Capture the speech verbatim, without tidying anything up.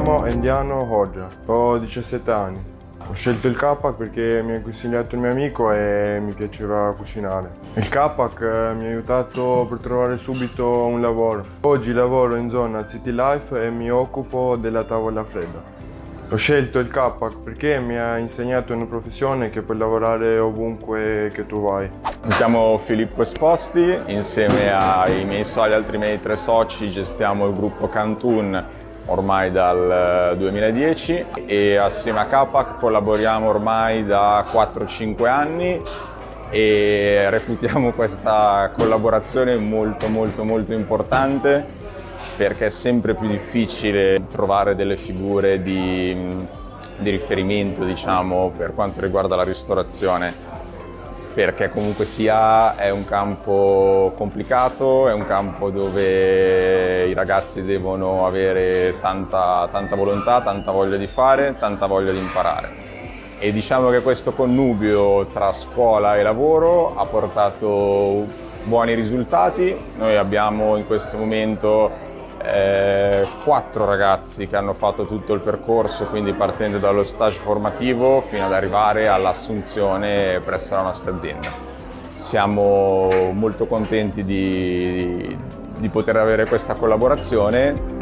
chiamo Indiano Hodja, ho diciassette anni. Ho scelto il K perché mi ha consigliato il mio amico e mi piaceva cucinare. Il K mi ha aiutato per trovare subito un lavoro. Oggi lavoro in zona City Life e mi occupo della tavola fredda. Ho scelto il K perché mi ha insegnato una professione che puoi lavorare ovunque che tu vai. Mi chiamo Filippo Esposti, insieme ai miei so- agli altri miei tre soci gestiamo il gruppo Cantun ormai dal duemiladieci e assieme a Capac collaboriamo ormai da quattro cinque anni e reputiamo questa collaborazione molto molto molto importante perché è sempre più difficile trovare delle figure di, di riferimento, diciamo, per quanto riguarda la ristorazione, perché comunque sia è un campo complicato, è un campo dove i ragazzi devono avere tanta, tanta volontà, tanta voglia di fare, tanta voglia di imparare. E diciamo che questo connubio tra scuola e lavoro ha portato buoni risultati. Noi abbiamo in questo momento Eh, quattro ragazzi che hanno fatto tutto il percorso, quindi partendo dallo stage formativo fino ad arrivare all'assunzione presso la nostra azienda. Siamo molto contenti di, di poter avere questa collaborazione